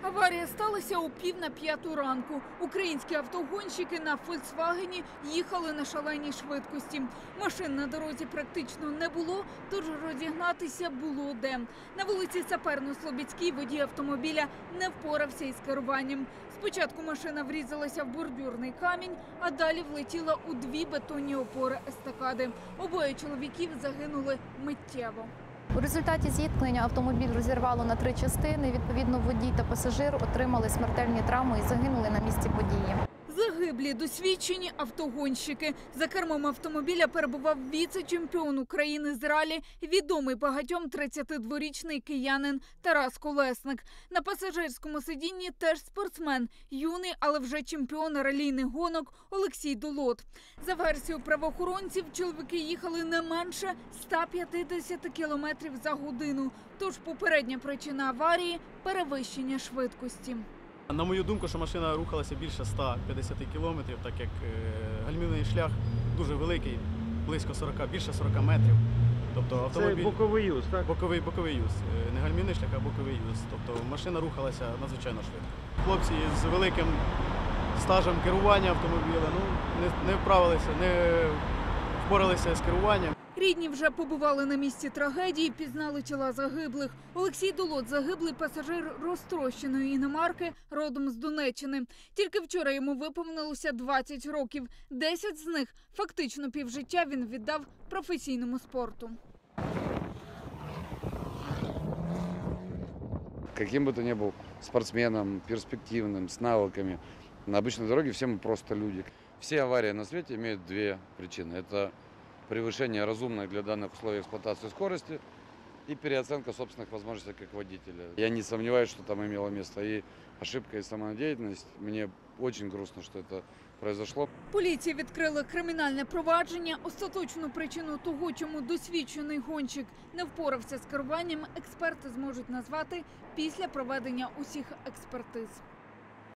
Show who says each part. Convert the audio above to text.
Speaker 1: Аварія сталася о 4:45 ранку. Українські автогонщики на «Фольксвагені» їхали на шаленій швидкості. Машин на дорозі практично не було, тож розігнатися було де. На вулиці Саперно-Слобідській водій автомобіля не впорався із керуванням. Спочатку машина врізалася в бордюрний камінь, а далі влетіла у дві бетонні опори естакади. Обоє чоловіків загинули миттєво.
Speaker 2: У результаті зіткнення автомобіль розірвало на 3 частини. Відповідно, водій та пасажир отримали смертельні травми і загинули на місці події.
Speaker 1: Загиблі досвідчені автогонщики. За кермом автомобіля перебував віце-чемпіон України з ралі, відомий багатьом 32-річний киянин Тарас Колесник. На пасажирському сидінні теж спортсмен, юний, але вже чемпіон ралійних гонок Олексій Долот. За версією правоохоронців, чоловіки їхали не менше 150 км за годину. Тож попередня причина аварії – перевищення швидкості.
Speaker 3: На мою думку, що машина рухалася більше 150 кілометрів, так як гальмівний шлях дуже великий, близько 40, більше 40 метрів. Тобто автомобіль...
Speaker 4: Це боковий юз, так?
Speaker 3: Боковий юз. Не гальмівний шлях, а боковий юз. Тобто машина рухалася надзвичайно швидко. Хлопці з великим стажем керування автомобіля не вправилися, не впоралися з керуванням.
Speaker 1: Рідні вже побували на місці трагедії, пізнали тіла загиблих. Олексій Долот – загиблий пасажир розтрощеної іномарки, родом з Донеччини. Тільки вчора йому виповнилося 20 років. 10 з них, фактично півжиття, він віддав професійному спорту.
Speaker 5: Каким бы ты ни был спортсменом, перспективным, с навыками, на обычной дороге все мы просто люди. Все аварии на свете имеют две причины. Это превышение разумной для данных условий эксплуатации скорости и переоценка собственных возможностей как водителя. Я не сомневаюсь, что там имело место и ошибка, и самонадеятельность. Мне очень грустно, что это произошло.
Speaker 1: Поліція відкрила кримінальне провадження. Остаточну причину того, чому досвідчений гонщик не впорався з керуванням, експерти зможуть назвати після проведення усіх експертиз.